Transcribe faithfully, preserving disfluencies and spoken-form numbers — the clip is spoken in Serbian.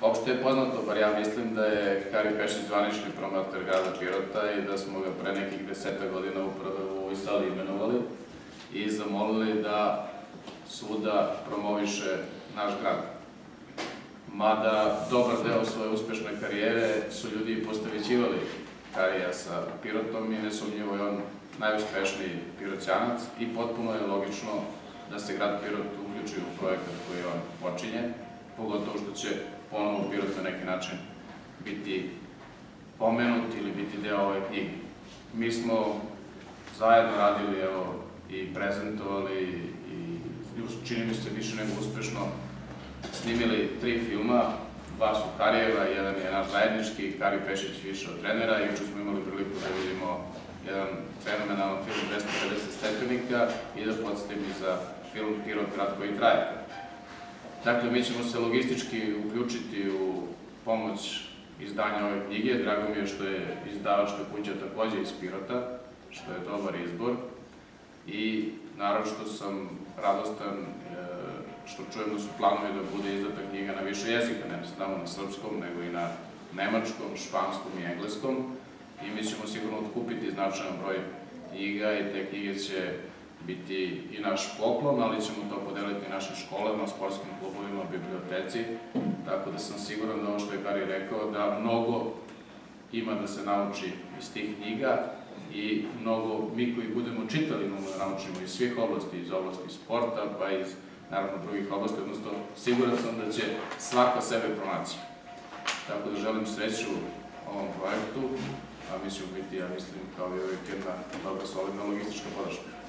Opšte je poznato, bar ja mislim da je Kari Pešić zvanični promotor grada Pirota i da smo ga pre nekih deseta godina upravo u ovoj sali imenovali i zamolili da svuda promoviše naš grad. Mada dobar deo svoje uspešne karijere su ljudi postavićivali Karija sa Pirotom i nesumnjivo je on najuspešniji Piroćanac i potpuno je logično da se grad Pirot uključi u projekat koji on počinje, pogotovo što će ponovo Pirot na neki način biti pomenut ili biti deo ove knjige. Mi smo zajedno radili i prezentovali i čini mi se više nego uspešno snimili tri filma, dva su Karijeva, jedan je naš zajednički, Kari Pešić više od trenera, i juče smo imali priliku da vidimo jedan fenomenalan film dvesta pedeset stepenika i da podsjetim i za film Pirot grad koji traje. Dakle, mi ćemo se logistički uključiti u pomoć izdanja ove knjige. Drago mi je što je izdavačka kuća takođe iz Pirota, što je dobar izbor. I naravno što sam radostan što čujem da su planovi da bude izdata knjiga na više jezika, ne samo na srpskom, nego i na nemačkom, španskom i engleskom. I mi ćemo sigurno otkupiti značajan broj knjiga i te knjige će biti i naš poklon, ali ćemo to podeliti našim školama, sportskim klubovima, biblioteci. Tako da sam siguran da ovo što je Kari rekao, da mnogo ima da se nauči iz tih knjiga i mnogo mi koji budemo čitali imamo da naučimo iz svih oblasti, iz oblasti sporta, pa iz naravno drugih oblasti, odnosno siguran sam da će svaka sebe pronaći. Tako da želim sreću ovom projektu, a mi ćemo biti, ja mislim, kao i uvijek jedna dobra, solidna logistička podrška.